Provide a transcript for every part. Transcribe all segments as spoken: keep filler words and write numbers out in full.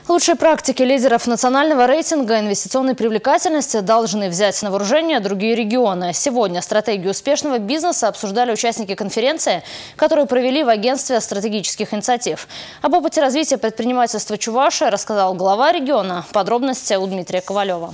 Лучшие практики лидеров национального рейтинга инвестиционной привлекательности должны взять на вооружение другие регионы. Сегодня стратегию успешного бизнеса обсуждали участники конференции, которую провели в агентстве стратегических инициатив. Об опыте развития предпринимательства Чувашии рассказал глава региона. Подробности у Дмитрия Ковалева.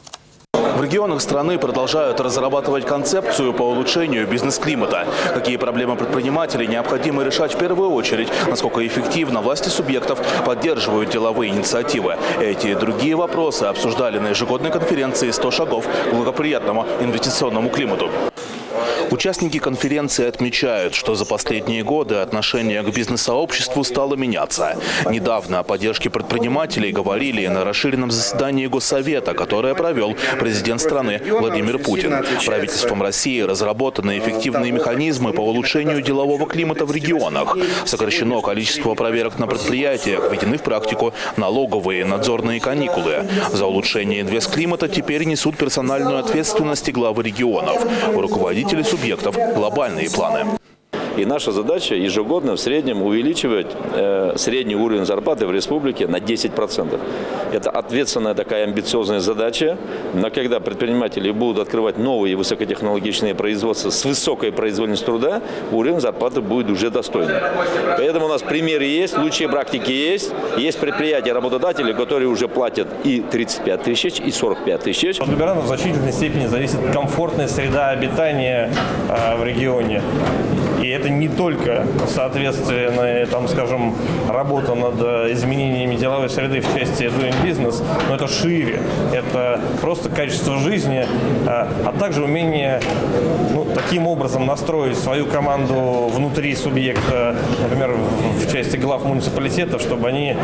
В регионах страны продолжают разрабатывать концепцию по улучшению бизнес-климата. Какие проблемы предпринимателей необходимо решать в первую очередь, насколько эффективно власти субъектов поддерживают деловые инициативы. Эти и другие вопросы обсуждали на ежегодной конференции «сто шагов к благоприятному инвестиционному климату». Участники конференции отмечают, что за последние годы отношение к бизнес-сообществу стало меняться. Недавно о поддержке предпринимателей говорили на расширенном заседании Госсовета, которое провел президент страны Владимир Путин. Правительством России разработаны эффективные механизмы по улучшению делового климата в регионах. Сокращено количество проверок на предприятиях, введены в практику налоговые и надзорные каникулы. За улучшение инвестклимата теперь несут персональную ответственность и главы регионов. Руководители субъектов глобальные планы. И наша задача ежегодно в среднем увеличивать э, средний уровень зарплаты в республике на десять процентов. Это ответственная такая амбициозная задача. Но когда предприниматели будут открывать новые высокотехнологичные производства с высокой производительностью труда, уровень зарплаты будет уже достойным. Поэтому у нас примеры есть, лучшие практики есть. Есть предприятия, работодатели, которые уже платят и тридцать пять тысяч, и сорок пять тысяч. От губернатора в значительной степени зависит комфортная среда обитания э, в регионе. И это не только соответственно, там, скажем, работа над изменениями деловой среды в части doing business, но это шире. Это просто качество жизни, а также умение ну, таким образом настроить свою команду внутри субъекта, например, в части глав муниципалитетов, чтобы они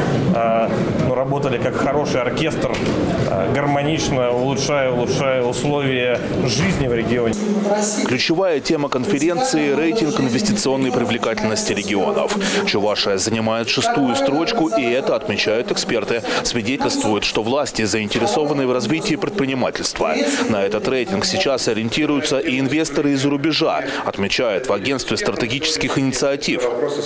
ну, работали как хороший оркестр, гармонично улучшая, улучшая условия жизни в регионе. Ключевая тема конференции – рейтинг инвестиционной привлекательности регионов. Чувашия занимает шестую строчку, и это, отмечают эксперты, свидетельствует, что власти заинтересованы в развитии предпринимательства. На этот рейтинг сейчас ориентируются и инвесторы из-за рубежа, отмечают в агентстве стратегических инициатив.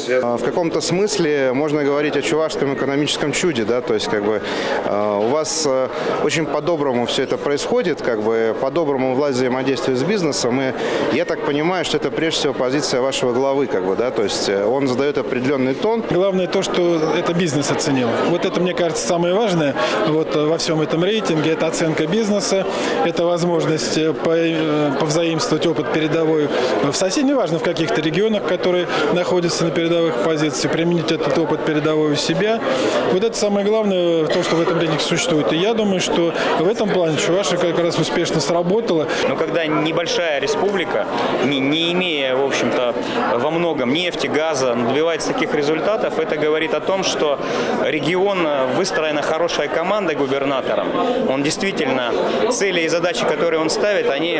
В каком-то смысле можно говорить о чувашском экономическом чуде, да, то есть как бы у вас очень по-доброму все это происходит, как бы по-доброму власть взаимодействует с бизнесом, и я так понимаю, что это прежде всего позиция вашего главы, как бы, да, то есть он задает определенный тон. Главное то, что это бизнес оценил. Вот это, мне кажется, самое важное вот во всем этом рейтинге. Это оценка бизнеса, это возможность повзаимствовать опыт передовой в соседних, неважно в каких-то регионах, которые находятся на передовых позициях, применить этот опыт передовой у себя. Вот это самое главное, то, что в этом рейтинге существует. И я думаю, что в этом плане Чувашия как раз успешно сработала. Но когда небольшая республика, не, не имея, в общем-то, во многом нефти, газа, добивается таких результатов, это говорит о том, что регион выстроена хорошая команда губернатором. Он действительно, цели и задачи, которые он ставит, они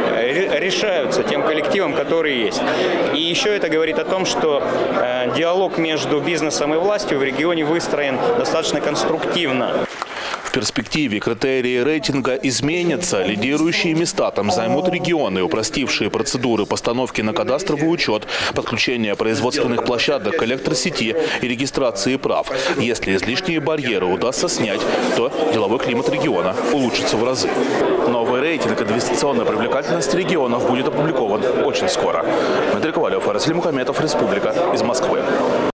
решаются тем коллективом, который есть. И еще это говорит о том, что э, диалог между бизнесом и властью в регионе выстроен достаточно конструктивно. В перспективе критерии рейтинга изменятся. Лидирующие места там займут регионы, упростившие процедуры постановки на кадастровый учет, подключения производственных площадок к электросети и регистрации прав. Если излишние барьеры удастся снять, то деловой климат региона улучшится в разы. Новый рейтинг инвестиционной привлекательности регионов будет опубликован очень скоро. Дмитрий Ковалев, Расиль Мухаметов, Республика, из Москвы.